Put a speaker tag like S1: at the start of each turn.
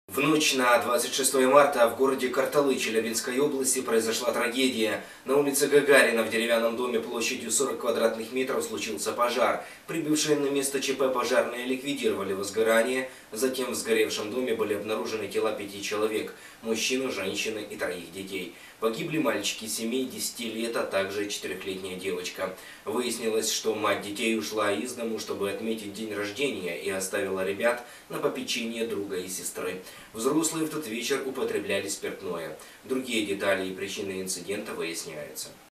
S1: В ночь на 26 марта в городе Карталы Челябинской области произошла трагедия. На улице Гагарина в деревянном доме площадью 40 квадратных метров случился пожар. Прибывшие на место ЧП пожарные ликвидировали возгорание. Затем в сгоревшем доме были обнаружены тела 5 человек – мужчины, женщины и 3 детей. Погибли мальчики 7 и 10 лет, а также 4-летняя девочка. Выяснилось, что мать детей ушла из дому, чтобы отметить день рождения, и оставила ребят на попечение друга и сестры. Взрослые в тот вечер употребляли спиртное. Другие детали и причины инцидента выясняются.